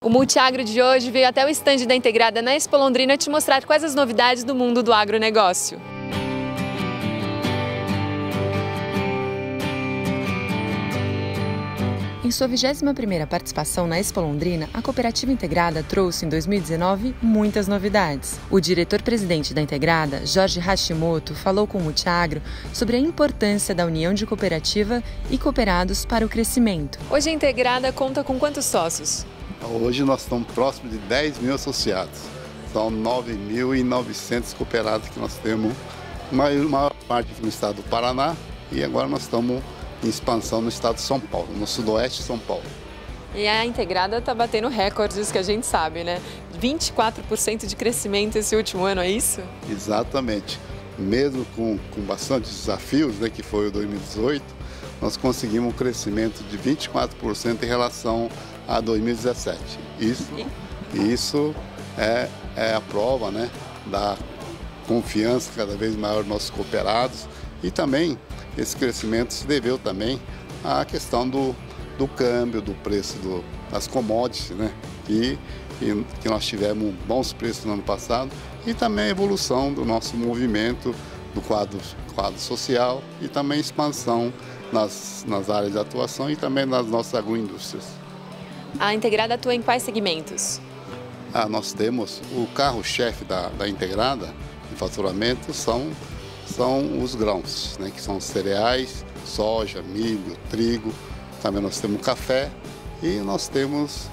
O Multiagro de hoje veio até o estande da Integrada na Expo Londrina te mostrar quais as novidades do mundo do agronegócio. Em sua 21ª participação na Expo Londrina, a Cooperativa Integrada trouxe em 2019 muitas novidades. O diretor-presidente da Integrada, Jorge Hashimoto, falou com o Multiagro sobre a importância da união de cooperativa e cooperados para o crescimento. Hoje a Integrada conta com quantos sócios? Hoje nós estamos próximos de 10 mil associados. São 9.900 cooperados que nós temos, maior parte aqui no estado do Paraná, e agora nós estamos em expansão no estado de São Paulo, no sudoeste de São Paulo. E a Integrada está batendo recordes que a gente sabe, né? 24% de crescimento esse último ano, é isso? Exatamente. Mesmo com bastante desafios, né, que foi o 2018, nós conseguimos um crescimento de 24% em relação a 2017. Isso é a prova, né, da confiança cada vez maior dos nossos cooperados, e também esse crescimento se deveu também à questão do câmbio, do preço das commodities, né, que nós tivemos bons preços no ano passado, e também a evolução do nosso movimento, do quadro social, e também expansão nas áreas de atuação e também nas nossas agroindústrias. A Integrada atua em quais segmentos? Nós temos o carro-chefe da Integrada em faturamento são os grãos, né, que são cereais, soja, milho, trigo. Também nós temos café e nós temos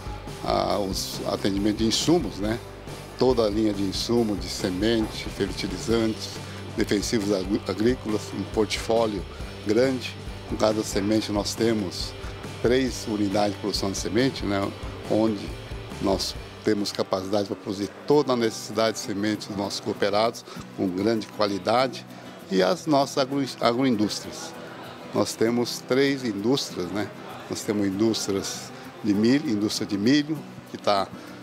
os atendimentos de insumos, né? Toda a linha de insumo, de semente, fertilizantes, defensivos agrícolas, um portfólio grande. No caso da semente, nós temos 3 unidades de produção de semente, né, onde nós temos capacidade para produzir toda a necessidade de semente dos nossos cooperados, com grande qualidade, e as nossas agroindústrias. Nós temos 3 indústrias, né? Nós temos indústria de milho, que está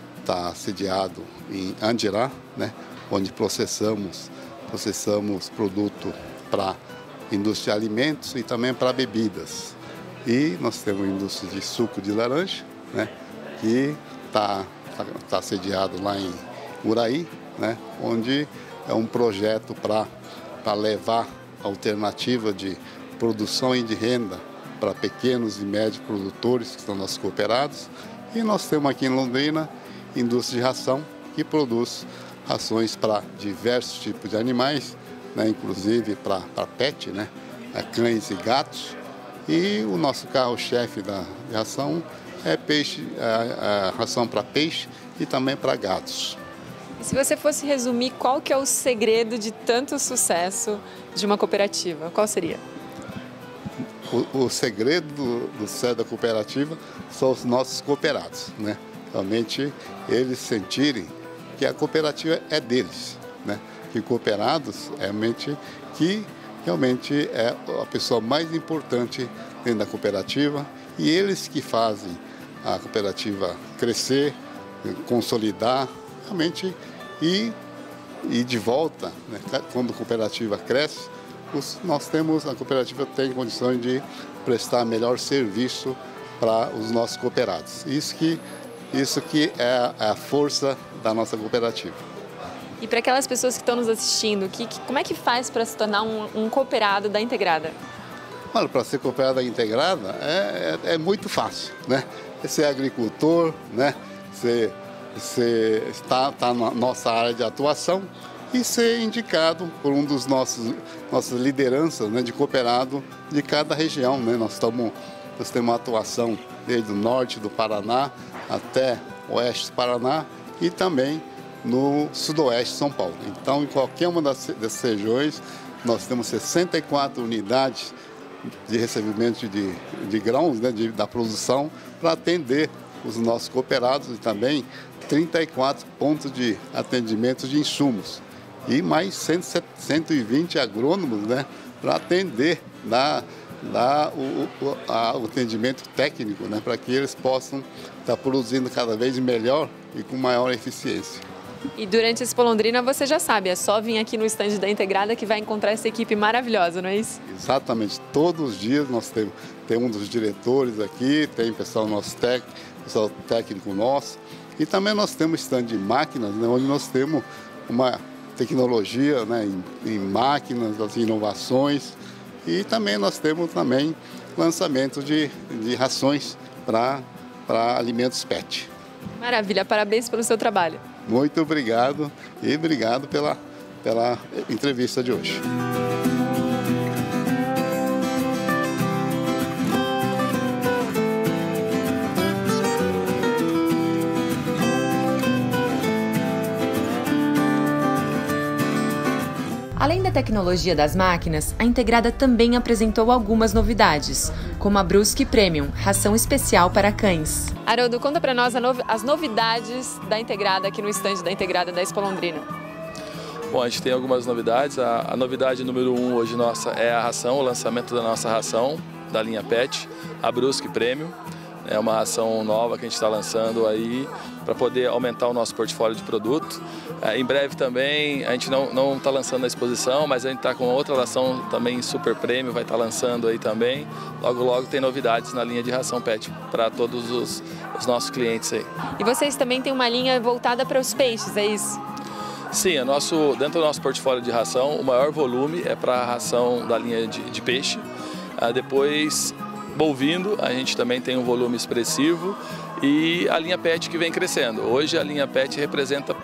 sediado em Andirá, né, onde processamos produto para indústria de alimentos e também para bebidas. E nós temos a indústria de suco de laranja, né, que está sediado lá em Uraí, né, onde é um projeto para levar alternativa de produção e de renda para pequenos e médios produtores, que são nossos cooperados. E nós temos aqui em Londrina indústria de ração, que produz rações para diversos tipos de animais, né, inclusive para pet, né, cães e gatos. E o nosso carro-chefe da ração é peixe, ração para peixe e também para gatos. E se você fosse resumir qual que é o segredo de tanto sucesso de uma cooperativa, qual seria? O segredo do sucesso da cooperativa são os nossos cooperados, né? Realmente eles sentirem que a cooperativa é deles, né? Que cooperados realmente é a pessoa mais importante dentro da cooperativa, e eles que fazem a cooperativa crescer, consolidar, realmente, e de volta, né? Quando a cooperativa cresce, a cooperativa tem condições de prestar melhor serviço para os nossos cooperados. Isso que é a força da nossa cooperativa. E para aquelas pessoas que estão nos assistindo, como é que faz para se tornar um cooperado da Integrada? Olha, para ser cooperado da Integrada é muito fácil, né? Você é agricultor, né? Você está na nossa área de atuação e ser indicado por um dos nossas lideranças, né, de cooperado de cada região, né? Nós temos uma atuação desde o norte do Paraná até o oeste do Paraná e também no sudoeste de São Paulo. Então, em qualquer uma dessas regiões, nós temos 64 unidades de recebimento de grãos, né, da produção, para atender os nossos cooperados, e também 34 pontos de atendimento de insumos e mais 120 agrônomos, né, para atender o atendimento técnico, né, para que eles possam estar produzindo cada vez melhor e com maior eficiência. E durante a Expo Londrina você já sabe, é só vir aqui no stand da Integrada que vai encontrar essa equipe maravilhosa, não é isso? Exatamente, todos os dias nós tem um dos diretores aqui, tem pessoal pessoal técnico nosso, e também nós temos stand de máquinas, né, onde nós temos uma tecnologia, né, em máquinas, das inovações, e também nós temos lançamento de rações para alimentos PET. Maravilha, parabéns pelo seu trabalho. Muito obrigado e obrigado pela entrevista de hoje. Além da tecnologia das máquinas, a Integrada também apresentou algumas novidades, como a Brusque Premium, ração especial para cães. Haroldo, conta para nós as novidades da Integrada aqui no stand da Integrada da Expo Londrina. Bom, a gente tem algumas novidades. A novidade número 1 hoje nossa é a ração, o lançamento da nossa ração, da linha PET, a Brusque Premium. É uma ração nova que a gente está lançando aí para poder aumentar o nosso portfólio de produto. Em breve também, a gente não está lançando na exposição, mas a gente está com outra ração também super premium, vai estar lançando aí também. Logo, logo tem novidades na linha de ração PET para todos os nossos clientes aí. E vocês também têm uma linha voltada para os peixes, é isso? Sim, dentro do nosso portfólio de ração, o maior volume é para a ração da linha de peixe. Depois, bovino, a gente também tem um volume expressivo e a linha PET que vem crescendo. Hoje a linha PET representa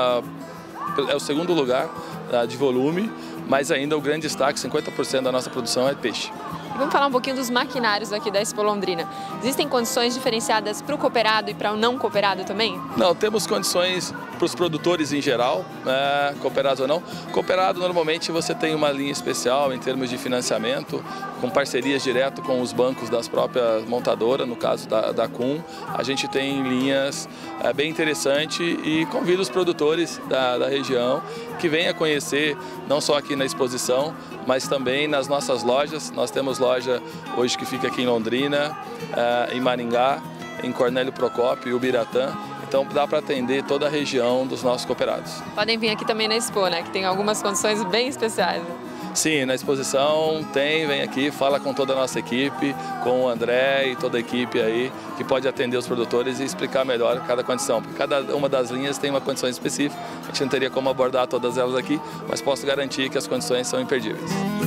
é o segundo lugar de volume, mas ainda o grande destaque, 50% da nossa produção é peixe. E vamos falar um pouquinho dos maquinários aqui da Expo Londrina. Existem condições diferenciadas para o cooperado e para o não cooperado também? Não, temos condições para os produtores em geral, cooperados ou não. Cooperado, normalmente você tem uma linha especial em termos de financiamento, com parcerias direto com os bancos das próprias montadoras, no caso da Kuhn. A gente tem linhas bem interessantes e convido os produtores da região que venham conhecer, não só aqui na exposição, mas também nas nossas lojas. Nós temos loja hoje que fica aqui em Londrina, em Maringá, em Cornélio Procópio e Ubiratã. Então dá para atender toda a região dos nossos cooperados. Podem vir aqui também na Expo, né? Que tem algumas condições bem especiais. Sim, na exposição vem aqui, fala com toda a nossa equipe, com o André e toda a equipe aí, que pode atender os produtores e explicar melhor cada condição, porque cada uma das linhas tem uma condição específica, a gente não teria como abordar todas elas aqui, mas posso garantir que as condições são imperdíveis.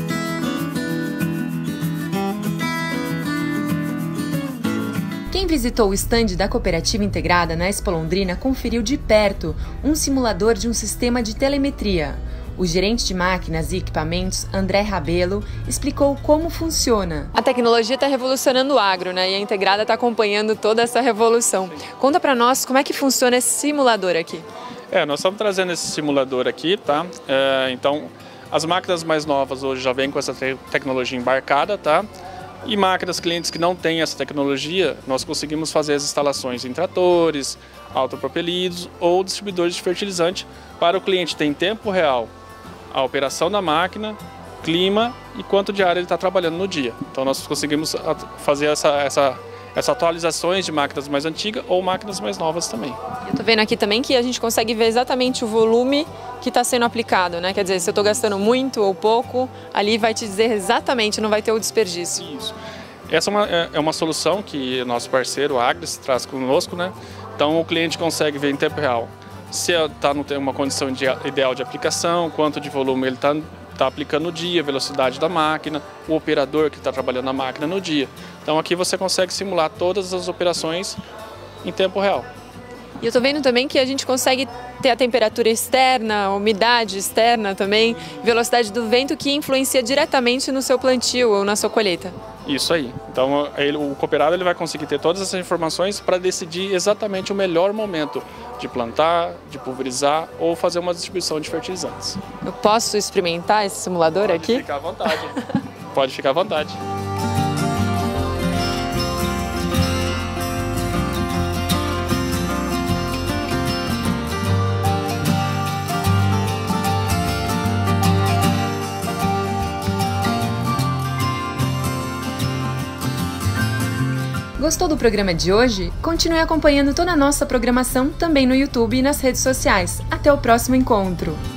Quem visitou o estande da Cooperativa Integrada na Expo Londrina conferiu de perto um simulador de um sistema de telemetria. O gerente de máquinas e equipamentos, André Rabelo, explicou como funciona. A tecnologia está revolucionando o agro, né? E a Integrada está acompanhando toda essa revolução. Conta para nós como é que funciona esse simulador aqui. Nós estamos trazendo esse simulador aqui, tá? Então, as máquinas mais novas hoje já vêm com essa tecnologia embarcada, tá? E máquinas clientes que não têm essa tecnologia, nós conseguimos fazer as instalações em tratores, autopropelidos ou distribuidores de fertilizante para o cliente ter em tempo real a operação da máquina, clima e quanto de área ele está trabalhando no dia. Então nós conseguimos fazer essas atualizações de máquinas mais antigas ou máquinas mais novas também. Eu estou vendo aqui também que a gente consegue ver exatamente o volume que está sendo aplicado, né? Quer dizer, se eu estou gastando muito ou pouco, ali vai te dizer exatamente, não vai ter o desperdício. Isso. Essa é uma solução que o nosso parceiro, a Agris, traz conosco, né? Então o cliente consegue ver em tempo real se está numa condição ideal de aplicação, quanto de volume ele está aplicando no dia, velocidade da máquina, o operador que está trabalhando na máquina no dia. Então aqui você consegue simular todas as operações em tempo real. E eu estou vendo também que a gente consegue ter a temperatura externa, a umidade externa também, velocidade do vento que influencia diretamente no seu plantio ou na sua colheita. Isso aí. Então o cooperado vai conseguir ter todas essas informações para decidir exatamente o melhor momento de plantar, de pulverizar ou fazer uma distribuição de fertilizantes. Eu posso experimentar esse simulador aqui? Pode ficar à vontade. Pode ficar à vontade. Gostou do programa de hoje? Continue acompanhando toda a nossa programação também no YouTube e nas redes sociais. Até o próximo encontro!